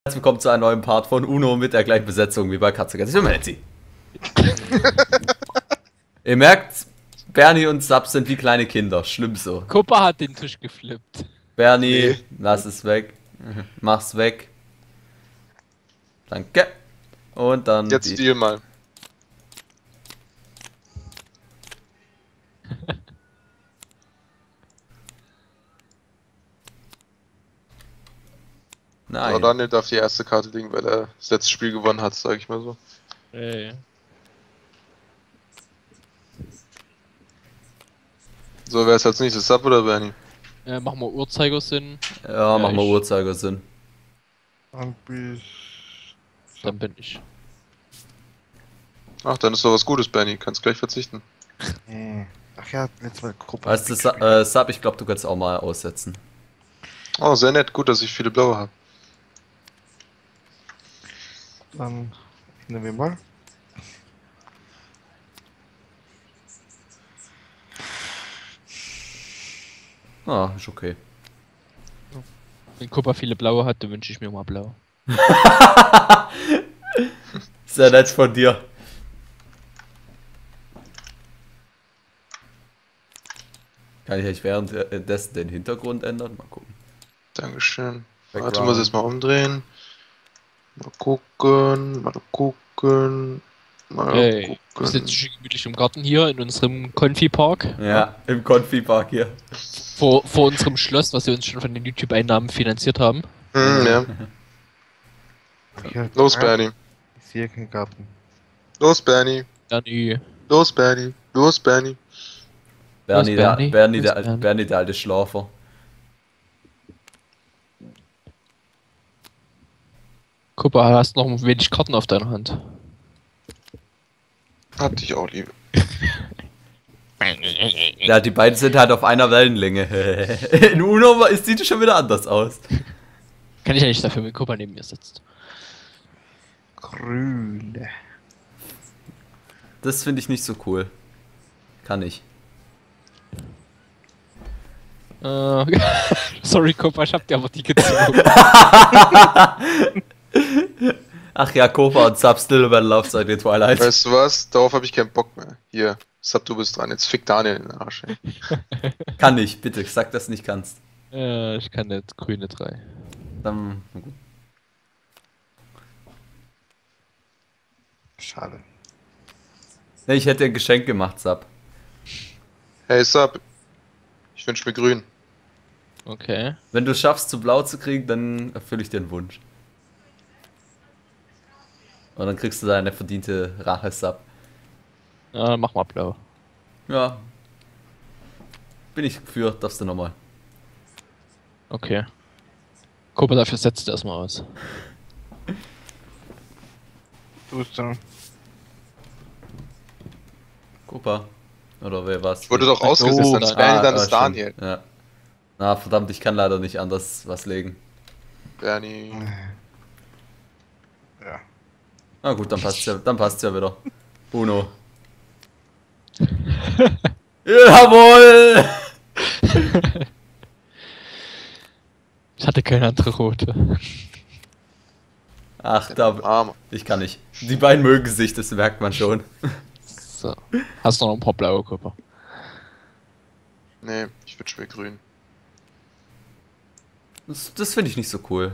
Willkommen zu einem neuen Part von Uno mit der gleichen Besetzung wie bei Katzegatz. Ich bin Melzi. Ihr merkt, Bernie und Sab sind wie kleine Kinder. Schlimm so. Kuppa hat den Tisch geflippt. Bernie, lass es weg. Mach's weg. Danke. Und dann. Jetzt Deal mal. Nein. Aber Daniel darf die erste Karte legen, weil er das letzte Spiel gewonnen hat, sag ich mal so. Ey. So, wer ist als nächstes? Sub oder Bernie? Machen wir Uhrzeigersinn. Ja, machen wir ich- Uhrzeigersinn. Dann bin ich. Ach, dann ist doch was Gutes, Bernie. Kannst gleich verzichten. Ach ja, letztes Mal Gruppe. Weißt du, Sab, ich glaube, du kannst auch mal aussetzen. Oh, sehr nett. Gut, dass ich viele blaue habe. Dann nehmen wir mal. Ah, ist okay. Wenn Kuppa viele blaue hat, dann wünsche ich mir mal blau. Sehr nett von dir. Kann ich eigentlich währenddessen den Hintergrund ändern? Mal gucken. Dankeschön. Background. Warte, muss jetzt mal umdrehen. Mal gucken. Mal gucken. Mal Ey, wir gucken. sitzen schön gemütlich im Garten hier in unserem Konfi-Park. Ja, im Konfi-Park hier. Vor unserem Schloss, was wir uns schon von den YouTube-Einnahmen finanziert haben. Ja. Hier, Los, Bernie. Ich sehe keinen Garten. Los, Bernie. Dann Los, Bernie. Los, Bernie. Bernie, der, Bernie? Bernie, Was, der, Bernie? Bernie, der alte Schlafer. Kuppa, hast noch ein wenig Karten auf deiner Hand. Hab dich auch lieb. Ja, die beiden sind halt auf einer Wellenlänge. In Uno sieht es schon wieder anders aus. Kann ich ja nicht dafür, wenn Kuppa neben mir sitzt. Grüne. Das finde ich nicht so cool. Kann ich. Sorry, Kuppa, ich hab dir aber die gezogen. Ach ja, Kofa und Sub still bei der Laufzeit in Twilight. Weißt du was? Darauf habe ich keinen Bock mehr. Hier, Sub, du bist dran. Jetzt fick Daniel in den Arsch. Ey. Kann ich, bitte, sag, dass du nicht kannst. Ich kann nicht grüne 3. Dann. Na gut. Schade. Nee, ich hätte ein Geschenk gemacht, Sub. Hey, Sub. Ich wünsch mir grün. Okay. Wenn du es schaffst, zu blau zu kriegen, dann erfülle ich dir einen Wunsch. Und dann kriegst du deine verdiente Rache, Sub. Mach mal blau. Ja. Bin ich für, darfst du nochmal. Okay. Kuppa, dafür setzt du erstmal aus. Du bist dann. Kopa. Oder wer was? Wurde doch ausgesetzt, Oh, dann ist Bernie, dann ist stimmt. Daniel. Ja. Na, verdammt, ich kann leider nicht anders was legen. Bernie. Ja. Na gut, dann passt's ja wieder. Uno. Jawohl! Ich hatte keine andere rote. Ach, da. Arme. Ich kann nicht. Die beiden mögen sich, das merkt man schon. So. Hast du noch ein paar blaue, Kuppa? Nee, ich wünsch mir grün. Das finde ich nicht so cool.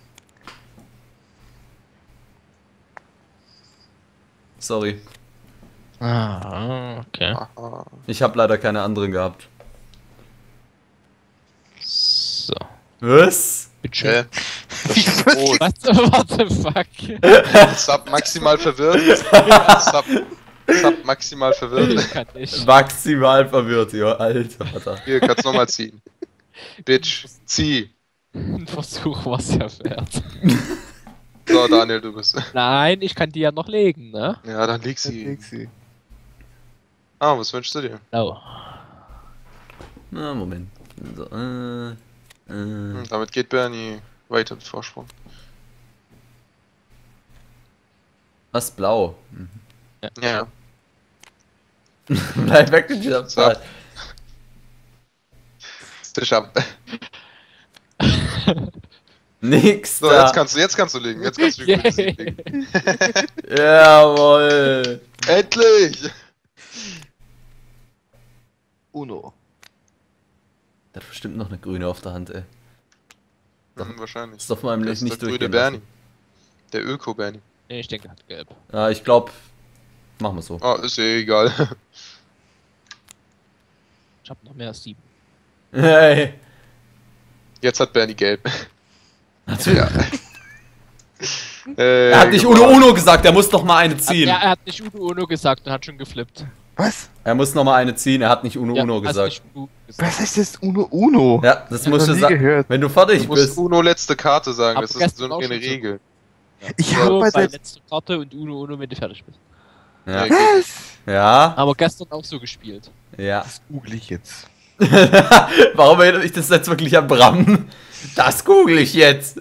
Sorry. Okay. Aha. Ich habe leider keine anderen gehabt. So. Was? Bitteschön. Hä? Das ist rot. Was? What the fuck? Sub maximal verwirrt. Sub maximal verwirrt. Ich kann nicht. Maximal verwirrt, ja, Alter. Vater. Hier, kannst nochmal ziehen. Bitch, zieh. Ein Versuch was ja wert. So, Daniel, du bist. Nein, ich kann die ja noch legen, ne? Ja, dann leg sie. Lexi. Ah, was wünschst du dir? Oh. Na, Moment. So, Damit geht Bernie weiter mit Vorsprung. Was? Blau. Mhm. Ja. Bleib weg mit dieser So. Zahl. Tisch ab. Nix So, da. jetzt kannst du legen. Jetzt kannst du die grüne Sieg legen. Jawohl. Endlich! Uno. Der hat bestimmt noch eine grüne auf der Hand, ey. Wahrscheinlich. Das darf man einem Das ist nicht der grüne durchgehen Bernie. lassen. Der Öko-Bernie. Nee, ich denke, er hat gelb. Ja, ich glaube, machen wir so. Oh, ist eh egal. Ich hab noch mehr als 7. Hey. Jetzt hat Bernie gelb. Natürlich. Ja. Er hat nicht genau. Uno gesagt, er muss noch mal eine ziehen. Er hat nicht Uno gesagt und hat schon geflippt. Was? Er muss noch mal eine ziehen, er hat nicht Uno Ja, Uno hast gesagt. nicht Uno gesagt. Was heißt das Uno? Ja, das Ich musst hab du noch nie sagen. gehört. Wenn du fertig Du musst bist. Uno letzte Karte sagen, Aber das ist gestern so auch eine schon so. Regel. Ich Uno habe bei bei der... letzter Karte und Uno, wenn du fertig bist. Ja. Was? Ja. Aber gestern auch so gespielt. Ja. Das google ich jetzt. Warum erinnere ich das jetzt wirklich an Bram? Das google ich jetzt.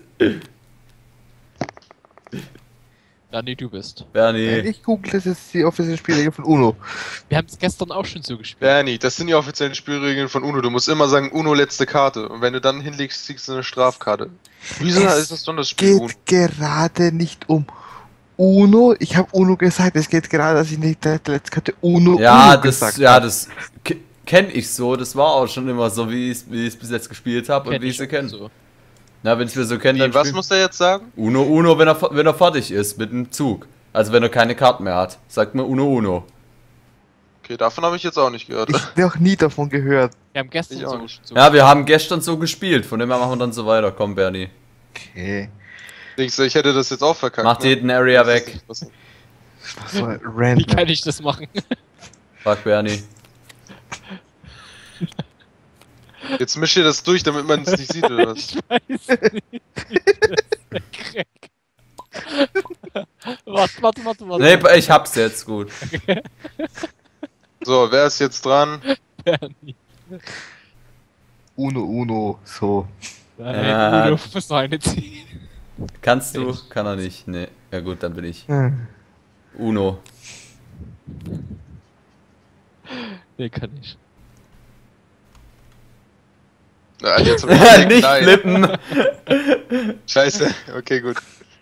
Dani, du bist. Bernie. Ich google das jetzt die offiziellen Spielregeln von Uno. Wir haben es gestern auch schon so gespielt. Bernie, das sind die offiziellen Spielregeln von Uno. Du musst immer sagen, Uno letzte Karte. Und wenn du dann hinlegst, kriegst du eine Strafkarte. Wieso Es ist das dann das Spiel Uno? Geht gerade nicht um Uno. Ich habe Uno gesagt. Es geht gerade, dass ich nicht der letzte Karte Uno Ja, gesagt das kenne ich so. Das war auch schon immer so, wie ich es bis jetzt gespielt habe und Kenn wie ich ich sie auch kenne. so. Na, wenn ich mir so kenne, dann Was spiel- muss der jetzt sagen? Uno Uno, wenn er fertig ist mit dem Zug. Also wenn er keine Karten mehr hat. Sagt man Uno Uno. Okay, davon habe ich jetzt auch nicht gehört. Ich habe noch nie davon gehört. Wir haben gestern Ich auch so, nicht. so Ja, wir haben gestern so gespielt. Von dem her machen wir dann so weiter. Komm, Bernie. Okay. Ich hätte das jetzt auch verkackt. Mach ne? jeden Area Das ist weg. nicht passiert. Das war so Wie random. kann ich das machen? Frag Bernie. Jetzt misch dir das durch, damit man es nicht sieht, oder was? Ich weiß nicht. Das ist der Crack. Warte. Nee, ich hab's jetzt, gut. So, wer ist jetzt dran? Bernie. Uno. So. Nein, Ja. Uno muss noch eine ziehen. Kannst du? Kann er nicht. Nee. Ja gut, dann bin ich. Hm. Uno. Nee, kann ich. Ah, jetzt hab ich Nicht Nein. flippen. Scheiße, okay, gut.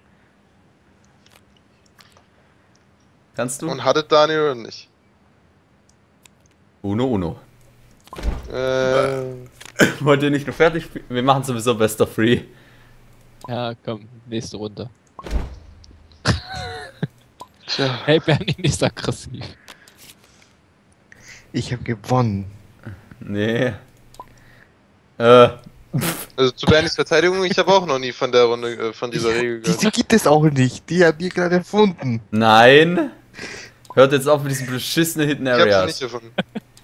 Kannst du? Und hattet Daniel oder nicht? Uno. Äh, Wollt ihr nicht nur fertig spielen? Wir machen sowieso Best of Three. Ja, komm, nächste Runde. tja. Hey, Bernie, nicht aggressiv. Ich habe gewonnen. Nee. Also zu Bernies Verteidigung, ich habe auch noch nie von der Runde, von dieser Regel gehört. Diese gibt es auch nicht. Die haben wir gerade erfunden. Nein. Hört jetzt auf mit diesen beschissenen Hidden Ich hab sie Areas. nicht erfunden.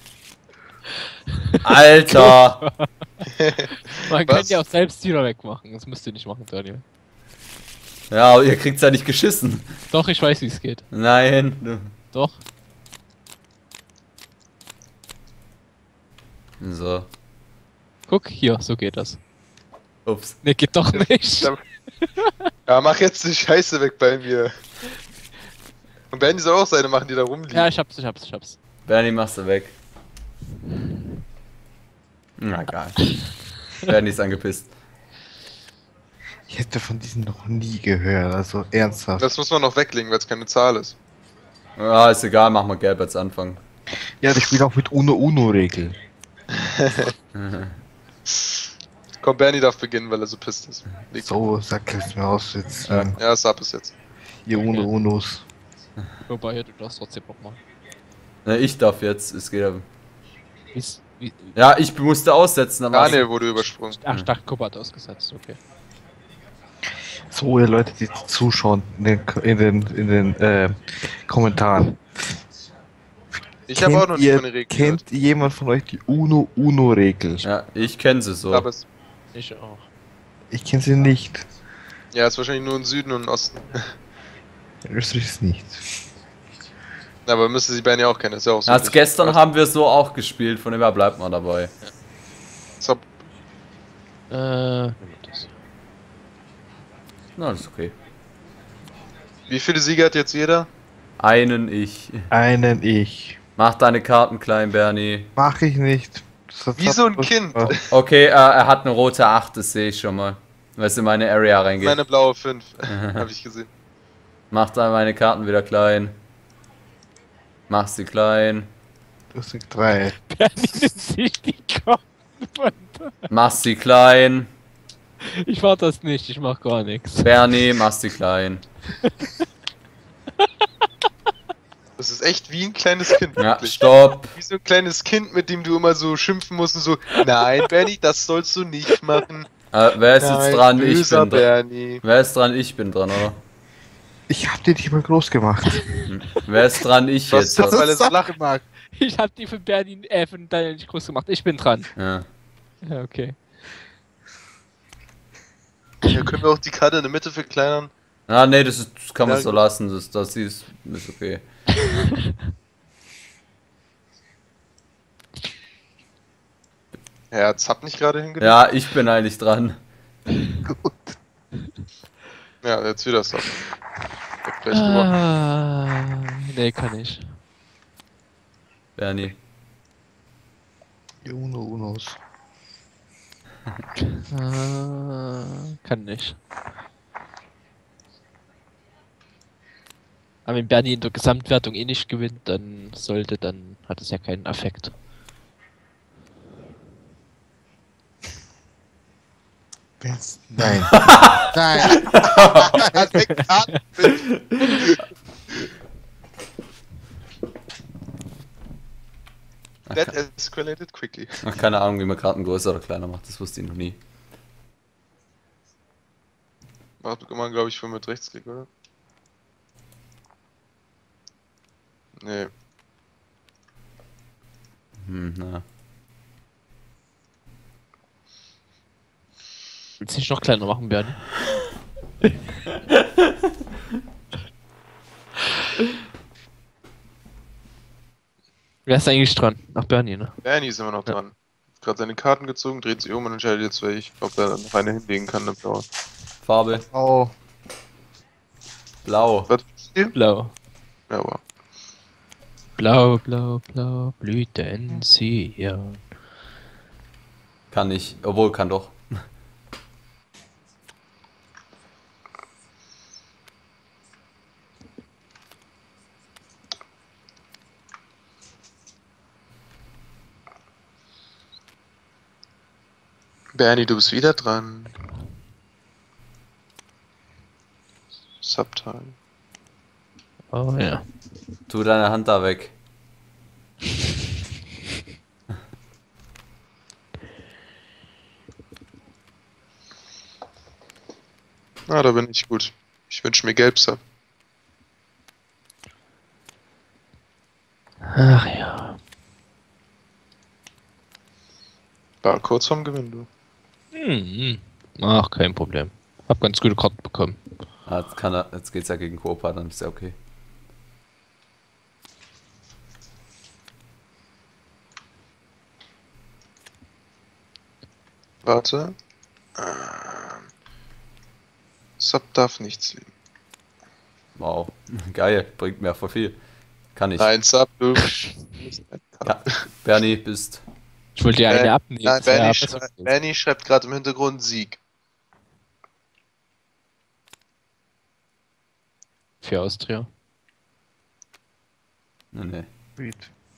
Alter. Man kann Was? ja auch selbst Tierer wegmachen. Das müsst ihr nicht machen, Daniel. Ja, aber ihr kriegt's ja nicht geschissen. Doch, ich weiß, wie es geht. Nein. du- Doch. So. Guck, hier, so geht das. Ups. Ne, geht doch nicht. Ja, mach jetzt die Scheiße weg bei mir. Und Bernie soll auch seine machen, die da rumliegen. Ja, ich hab's. Bernie, machst du weg. Na egal. Bernie ist angepisst. Ich hätte von diesen noch nie gehört. Also ernsthaft. Das muss man noch weglegen, weil es keine Zahl ist. Ja, ist egal, machen wir gelb als Anfang. Ja, das spielt auch mit Uno-Regel. Komm, Bernie darf beginnen, weil er so pisst ist. Leg. So, sag es mir aus jetzt. Ja. Ja, Sub ist jetzt. Ihr Unos. Wobei, du darfst trotzdem noch mal. Ne, ich darf jetzt. Es geht ja. Wie, Ja, ich musste aussetzen, aber. Daniel wurde übersprungen. ach, ich dachte, Kuba hat ausgesetzt, okay. So, ihr Leute, die zuschauen in den Kommentaren. Ich habe auch noch nicht von der Regel Kennt jemand von euch die Uno-Regel? Ja, ich kenne sie so. Aber es, Ich auch. Ich kenne sie nicht. ja, ist wahrscheinlich nur im Süden und im Osten. In Österreich ist nicht. Aber müsste sie Bernie auch kennen, ist ja auch so. Als gestern haben wir so auch gespielt, von dem her bleibt man dabei. Sub. Das. Na, das ist okay. Wie viele Siege hat jetzt jeder? Einen ich. Einen ich. Mach deine Karten klein, Bernie. Mach ich nicht. Wie so ein Kind. Okay, er hat eine rote 8, das sehe ich schon mal. weil es in meine Area reingeht. Meine blaue 5. Habe ich gesehen. Mach da meine Karten wieder klein. Mach sie klein. Das sind 3. Bernie nimmt sich die Karten runter. Mach sie klein. Ich mach das nicht, ich mach gar nichts. Bernie, mach sie klein. Das ist echt wie ein kleines Kind. Ja, wirklich. stopp. Wie so ein kleines Kind, mit dem du immer so schimpfen musst und so, nein, Bernie, das sollst du nicht machen. Wer ist jetzt dran? Ich böser bin dran. Bernie. Wer ist dran? Ich bin dran, oder? Ich hab den nicht mal groß gemacht. Wer ist dran? Ich Was jetzt. das, Oder? weil er so lachen mag. Ich hab die für Bernie, von Daniel nicht groß gemacht. Ich bin dran. Ja. Ja, okay. Ja, können wir auch die Karte in der Mitte verkleinern? Ah, nee, das kann man Ja, so lassen. Das ist okay. Herz, hab nicht gerade hingelegt? Ja, ich bin eigentlich dran. Gut. Ja, jetzt wieder Stop. Ich hab gleich gewonnen. Nee, kann ich. Bernie. Unos. Kann nicht. Aber wenn Bernie in der Gesamtwertung eh nicht gewinnt, dann hat es ja keinen Effekt. Nein. Nein. Hat der Karten That escalated quickly. Ach, keine Ahnung, wie man Karten größer oder kleiner macht. Das wusste ich noch nie. Macht man, glaube ich, für mit Rechtsklick, oder? Nee. Na. Willst du nicht noch kleiner machen, Bernie? Wer ist eigentlich dran? Ach, Bernie, ne? Bernie ist immer noch dran. Hat gerade seine Karten gezogen, dreht sich um und entscheidet jetzt, ob er noch eine hinlegen kann, eine blaue. Farbe. Oh. Blau. Was ist hier? Blau. Ja, wow. Blau, blau, blau, Blüten ziehen. Kann ich. Obwohl, kann doch. Bernie, du bist wieder dran. Subtile. Oh ja. Tu deine Hand da weg. Ah, da bin ich gut. Ich wünsche mir Gelb-Sub. Ach ja. War kurz vorm Gewinn, du. Ach, kein Problem. Hab ganz gute Karten bekommen. Ah, jetzt geht's ja gegen Koopa, dann ist ja okay. Warte. Sub darf nichts liegen. Wow. Geil. Bringt mir voll viel. Kann ich. Nein, Sub, du. Ja. Bernie, bist. Ich wollte ja eine abnehmen. Nein, Das wäre Bernie schreibt gerade im Hintergrund Sieg. für Austria. Nee. Sweet.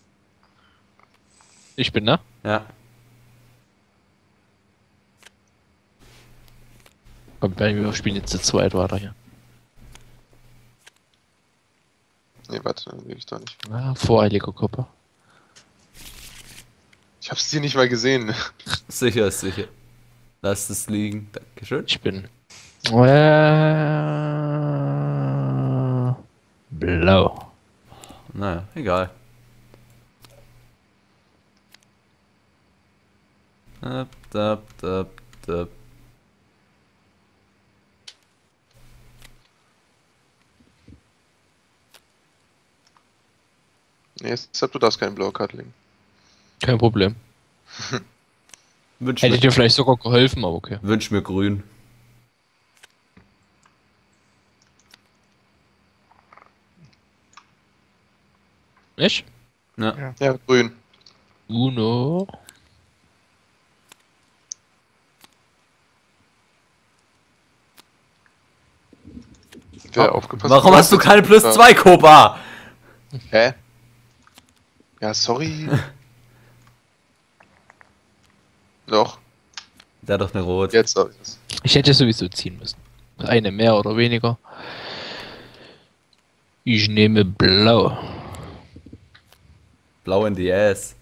Ich bin da. Ja. Komm, wir spielen jetzt zu zweit weiter hier. Nee, warte, dann leg ich doch nicht. Ah, voreiliger Gruppe. Ich hab's dir nicht mal gesehen. Sicher ist sicher. Lass es liegen. Dankeschön. Ich bin. Blau. Naja, egal. Dab, dab, dab, dab. Nee, Sub, du darfst keinen blaue Karte legen. Kein Problem. Wünsch Hätte mir, dir vielleicht sogar geholfen, aber okay. wünsch mir grün. Nicht? Ja. Ja, grün. Uno. Wer aufgepasst? Warum hast du keine plus 2 Koba? Hä? Ja, sorry. Doch, Der hat doch eine Rot. jetzt hab ich es. Ich hätte sowieso ziehen müssen. Eine mehr oder weniger. Ich nehme blau. Blau in die Ass.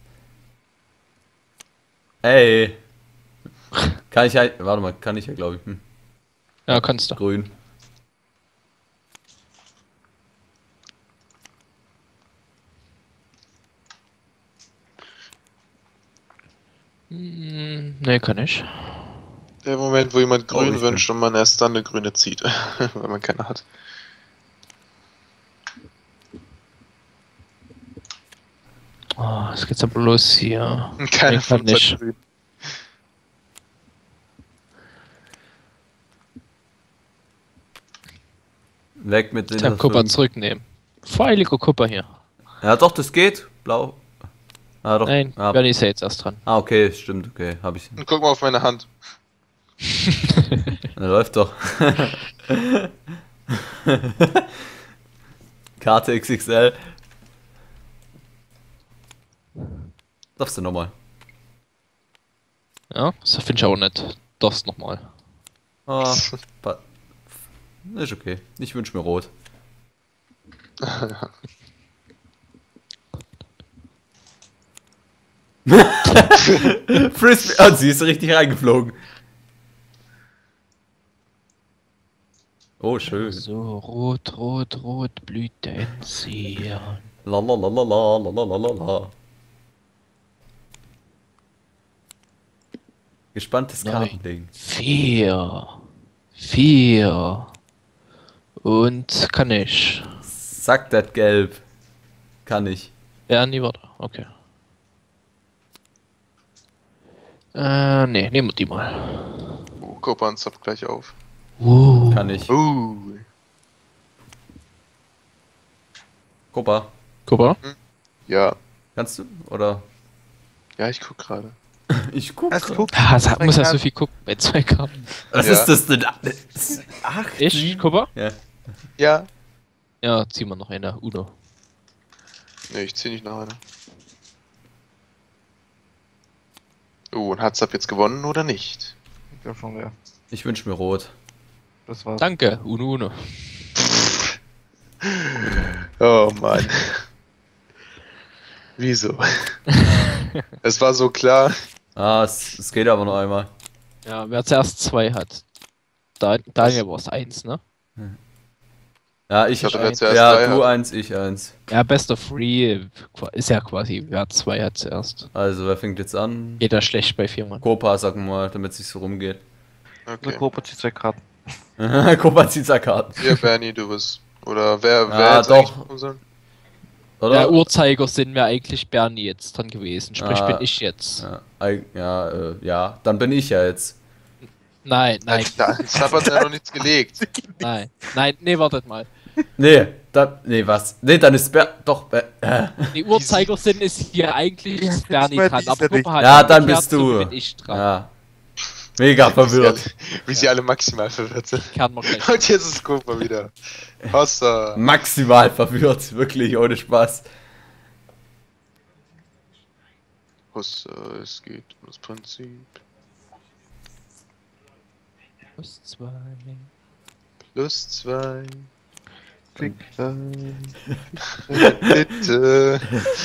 Ey. Kann ich halt. Warte mal, kann ich ja, glaube ich. Ja, kannst du. Grün. Ne, kann ich. Der Moment, wo jemand Oh, grün ich wünscht und man erst dann eine grüne zieht, weil man keine hat. Oh, es geht's aber los hier. Keine Nee, kann von nicht. grün. Weg mit den. Ich hab Kupper zurücknehmen. Feiliger Kupper hier. Ja, doch, das geht. Blau. Ah, doch. Nein, Ah, Bernie ist ja jetzt erst dran. okay, stimmt, okay. Hab ich. Und guck mal auf meine Hand. Läuft doch. Karte XXL. Darfst du nochmal? Ja, das finde ich auch nicht. Das nochmal. Ah, ist okay. Ich wünsche mir rot. Frisbee. Oh, sie ist richtig reingeflogen. Oh, schön. So, rot, rot, rot, Blüte entziehen. La la la la la la la la la la. Gespanntes Nein. Kartending. 4. Und kann ich. Sack das Gelb. Kann ich. Ja, nie warte. Okay. Nee, nehmen wir die mal. Kopan zappt gleich auf. Kann ich. Kopa, Kupper? Ja. kannst du? Oder? Ja, ich guck gerade. Ich guck. Es guckt. Ah, muss ja so viel gucken bei 2 Karten. Was Ja. ist das denn? Ach, Ich, Kupper? Ja. Ja. Ja, ziehen wir noch eine. Uno. Ne, ich zieh nicht nach einer. Und hat's ab jetzt gewonnen oder nicht? Ich glaub schon, ja. Ich wünsche mir rot. Das war's. Danke, Uno, Uno. Oh Mann. Wieso? Es war so klar. Ah, es geht aber noch einmal. Ja, wer zuerst 2 hat. Daniel war es 1, ne? Ja, ich. dachte, wer zuerst Ja, drei du hat. 1, ich 1. Ja, Best of 3 ist ja quasi, wer 2 hat zuerst. Also, wer fängt jetzt an? Geht ja schlecht bei 4 Mann. Kopa, sagen wir mal, damit es nicht so rumgeht. Der Okay. Gruppe zieht 2 Karten. Kopa zieht seine Karten. Ja, Bernie, du bist. Oder wer Ja, hätte doch. eigentlich kommen sollen? Oder? Der Uhrzeiger sind wir eigentlich Bernie jetzt dran gewesen. Sprich, bin ich jetzt. Ja, dann bin ich ja jetzt. Nein, nein, Ich hab ja noch nichts gelegt. nein, nee, wartet mal. Nee, was? Nee, dann ist doch. Die Uhrzeigersinn ist hier eigentlich Ja, Bernie das dran, war aber dieser Kupper hat Ja, dann umgekehrt, bist du. so bin ich dran. Ja. Mega verwirrt. Wie sie alle maximal verwirrt sind. Kehren wir gleich. Und jetzt ist Cooper wieder. Hossa. Maximal verwirrt, wirklich, ohne Spaß. Hossa, es geht um das Prinzip. Plus 2. Plus 2. Klick. Bitte.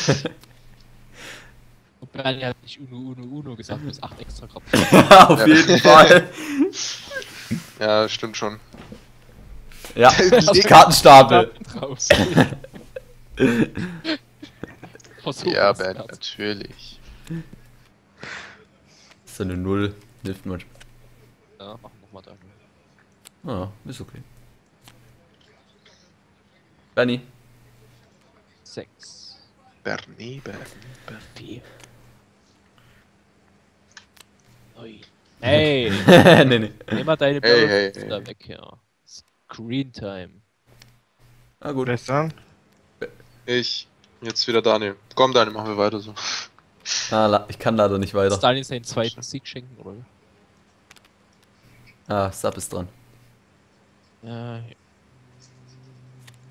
Und Bernie hat nicht Uno gesagt, plus 8 extra Karten. Auf jeden Fall. Ja, stimmt schon. Ja, Kartenstapel. Raus. Versuch Ja, es, Ben, Herz. natürlich. So eine Null. Hilft manchmal. Ja, machen wir mal da. Ah, ist okay. Bernie. 6. Bernie. 4. 9. Hey, nee. nimm mal deine Hey, Bälle hey, da hey. weg hier. Screen Time. Ah, gut. Wer ist dran? Ich. Jetzt wieder Daniel. Komm, Daniel, machen wir weiter so. Ah, ich kann leider nicht weiter. Stalin seinen zweiten Sieg schenken, oder? Ah, Sub ist dran. Ja,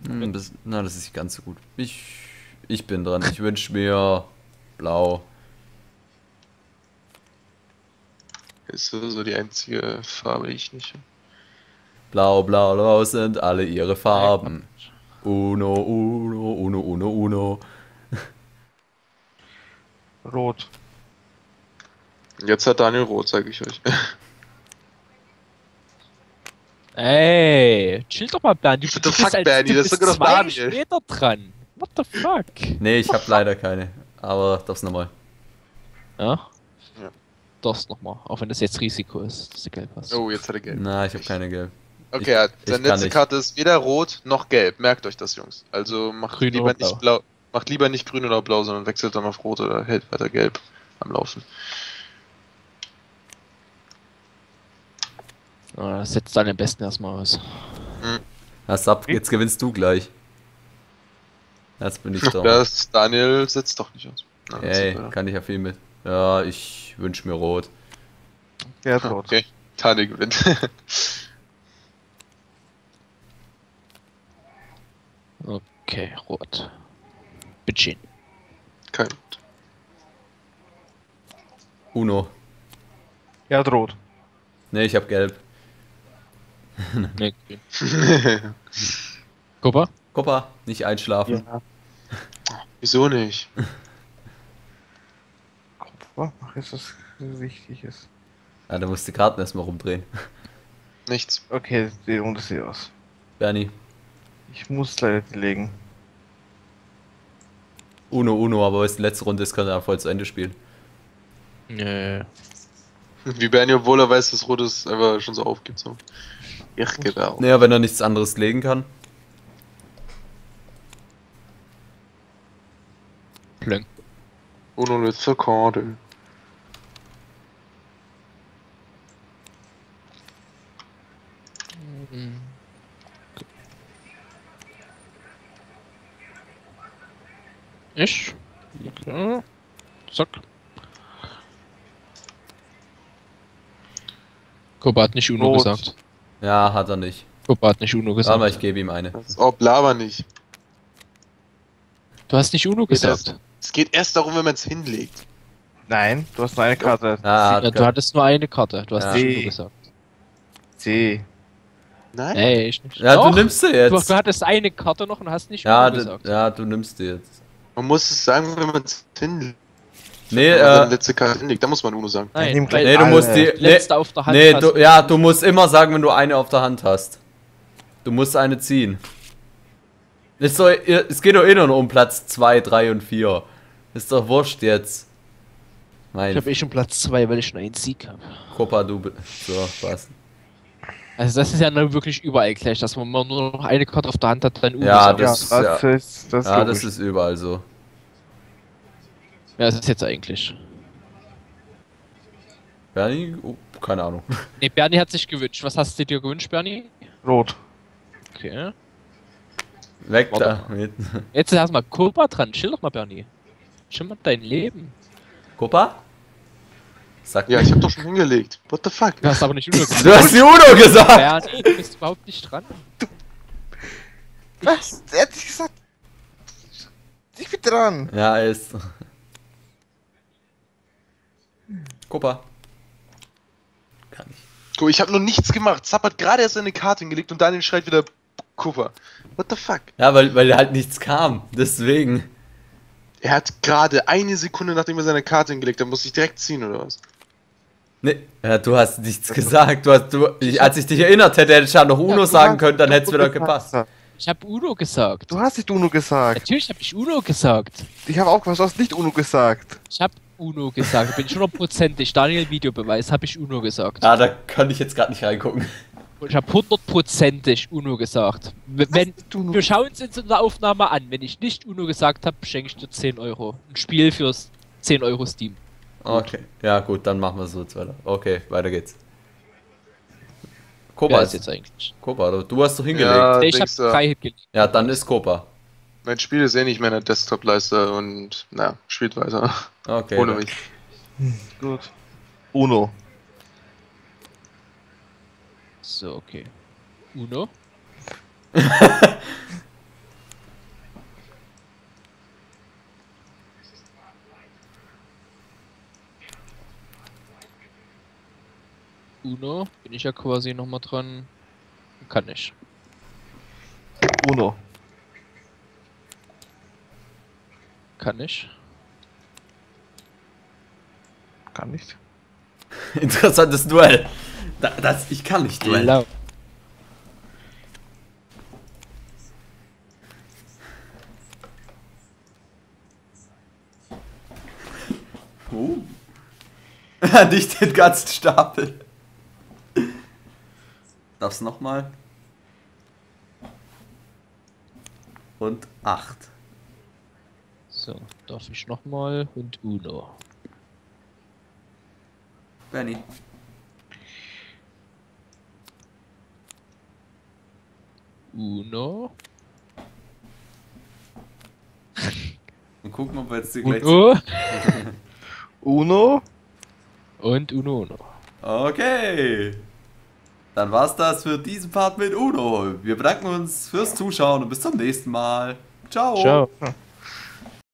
Na, das ist nicht ganz so gut. Ich bin dran. Ich wünsche mir blau. Ist so die einzige Farbe, die ich nicht. Blau, blau, blau sind alle ihre Farben. Uno, uno, uno, uno, uno. Rot. Jetzt hat Daniel rot, sage ich euch. Ey, chill doch mal, Bernie. What the fuck, Bernie, das ist sogar noch Daniel. Meter dran. What the fuck? Nee, ich habe leider keine. Aber das nochmal. Ja? Ja. Das nochmal. Auch wenn das jetzt Risiko ist, dass du gelb hast. Oh, jetzt hat er gelb. Na, ich habe keine gelb. Okay, ja, ich seine kann letzte nicht. Karte ist weder rot noch gelb. Merkt euch das, Jungs. Also macht Grün lieber oder nicht blau. Macht lieber nicht grün oder blau, sondern wechselt dann auf rot oder hält weiter gelb am Laufen. Das setzt dann am besten erstmal aus. Hast ab, jetzt gewinnst du gleich. Jetzt bin ich da. Das Daniel setzt doch nicht aus. Na, das Ey, ist weiter. kann ich ja viel mit. Ja, ich wünsche mir rot. Der hat rot. Okay, Daniel gewinnt. Okay, rot. Bitchin. Kein. Uno. Der hat rot. Nee, ich habe gelb. Nee, grün. Kuppa? Koppa, nicht einschlafen. Ja. Wieso nicht? Kupfer, ach, ist das wichtig ist. Ja, da musst du die Karten erstmal rumdrehen. Nichts. Okay, die Runde sieht aus. Bernie. Ich muss leider die legen. Uno, Uno, aber weil es die letzte Runde ist, kann er voll zu Ende spielen. Nee. Wie Bernie, obwohl er weiß, dass rot ist, einfach schon so aufgibt. So. Ja, genau. Naja, wenn er nichts anderes legen kann. Plönk. Uno letzte Karte. Ich? Okay. Zack. Kuppa hat nicht Uno Rot. gesagt. Ja, hat er nicht. Kuppa hat nicht Uno gesagt. Aber ich gebe ihm eine. Als ob, laber nicht. Du hast nicht Uno gesagt. Es geht erst darum, wenn man es hinlegt. Nein, du hast nur eine Karte. Ah, Ja, du hattest nur eine Karte. Du hast Ja. nicht Uno gesagt. C. Nein? Nee, ich nicht. Ja, Doch. du nimmst sie Du, jetzt. du hattest eine Karte noch und hast nicht Ja, Uno gesagt. ja, du nimmst die jetzt. Man muss es sagen, wenn man es hinlegt. Nee, Wenn man seine letzte Karte hinlegt, dann muss man Uno sagen. Ich nehm Nein, gleich weil nee, du alle. musst die. die letzte auf der Hand Nee, hast. du musst immer sagen, wenn du eine auf der Hand hast. Du musst eine ziehen. Es geht doch eh nur um Platz 2, 3 und 4. Ist doch wurscht jetzt. Ich Mein habe eh schon Platz 2, weil ich schon einen Sieg habe. Koppa, so, was? Also das ist ja nur wirklich überall gleich, dass man nur noch eine Karte auf der Hand hat, dann Uno Ja, sagt. das- Ja, ja. ist das Ja, logisch. das ist überall so. Ja, das ist jetzt eigentlich. Bernie? Oh, keine Ahnung. Ne, Bernie hat sich gewünscht. Was hast du dir gewünscht, Bernie? Rot. Okay. Weg Warte da. Mit. Jetzt ist erstmal Kuppa dran. Chill doch mal, Bernie. Chill mal dein Leben. Koppa? Sag Ja, mir. ich hab doch schon hingelegt. What the fuck? Du hast aber nicht Uno gesagt. Du hast die Uno gesagt! Bernie, du bist überhaupt nicht dran. Was? Er hat gesagt. Ich bin dran. Ja, er ist. Koppa. Kann ich. Guck, ich habe noch nichts gemacht. Zapp hat gerade erst eine Karte hingelegt und Daniel schreit wieder Kupfer. What the fuck? Ja, weil halt nichts kam. Deswegen. Er hat gerade eine Sekunde, nachdem er seine Karte hingelegt hat, muss ich direkt ziehen oder was? Nee, ja, du hast nichts gesagt. Als ich dich erinnert hätte, hätte ich ja noch Uno sagen können, dann hätte es wieder gepasst. Ich habe Uno gesagt. Du hast nicht Uno gesagt. Natürlich habe ich Uno gesagt. Ich habe auch was, du hast nicht Uno gesagt. Ich habe Uno gesagt. Bin ich 100%ig. Daniel Videobeweis, habe ich Uno gesagt. Ja, da kann ich jetzt gerade nicht reingucken. Und ich habe 100%ig Uno gesagt. Wenn, du Uno? wir schauen uns jetzt in der Aufnahme an. Wenn ich nicht Uno gesagt habe, schenke ich dir 10 Euro. Ein Spiel fürs 10 Euro Steam. Okay. Ja, gut, dann machen wir so jetzt weiter. Okay, weiter geht's. Wer Kopa ist ist jetzt eigentlich? Kopa, du hast doch hingelegt. Ja. Ja, Ich habe denkst du? 3 gelegt. dann ist Kopa. Mein Spiel ist eh nicht mehr in der Desktop-Leiste und na, spielt weiter. Okay. Ohne dann. mich. Gut. Uno. So, okay. Uno. Uno. Bin ich ja quasi nochmal dran. Kann ich. Uno. Kann ich. Kann nicht. Interessantes Duell. Ich kann nicht Duell. Lau. Nicht den ganzen Stapel. Darf's nochmal. Und 8. So, darf ich nochmal und Uno. Benny. Uno. Und gucken, ob wir jetzt die gleich. Uno. Uno. Und Uno. Okay. Dann war's das für diesen Part mit Uno. Wir bedanken uns fürs Zuschauen und bis zum nächsten Mal. Ciao. Ciao. Ja.